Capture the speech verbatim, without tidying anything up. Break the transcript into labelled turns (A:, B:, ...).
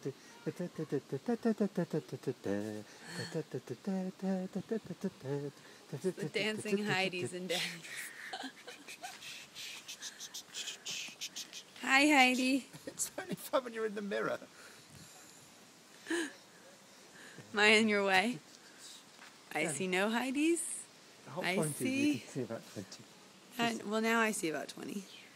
A: The dancing Heidi's and Daddies. Hi, Heidi.
B: It's only fun when you're in the mirror.
A: Am I in your way? I see no Heidi's.
B: The whole
A: I
B: point
A: see.
B: is you can see about twenty.
A: And, well, now I see about twenty.